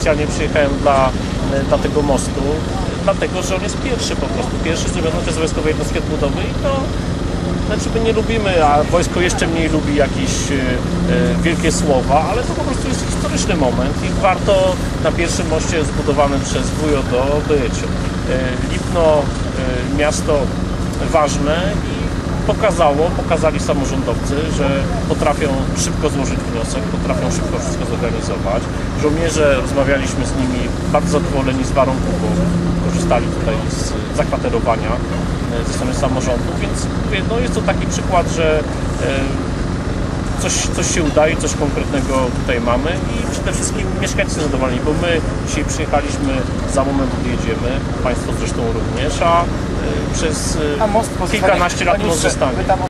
specjalnie przyjechałem dla tego mostu, dlatego, że on jest pierwszy po prostu. Pierwszy zrobiony przez Wojskowe Jednostki Odbudowy i to znaczy my nie lubimy, a wojsko jeszcze mniej lubi jakieś wielkie słowa, ale to po prostu jest historyczny moment i warto na pierwszym moście zbudowanym przez WJO być. Lipno, miasto ważne i pokazali samorządowcy, że potrafią szybko złożyć wniosek, potrafią szybko wszystko zorganizować. Żołnierze, rozmawialiśmy z nimi, bardzo zadowoleni z warunków, bo korzystali tutaj z zakwaterowania ze strony samorządu, więc mówię, no jest to taki przykład, że coś się udaje, coś konkretnego tutaj mamy i przede wszystkim mieszkańcy zadowoleni, bo my dzisiaj przyjechaliśmy, za moment odjedziemy, Państwo zresztą również, a przez kilkanaście lat most zostanie.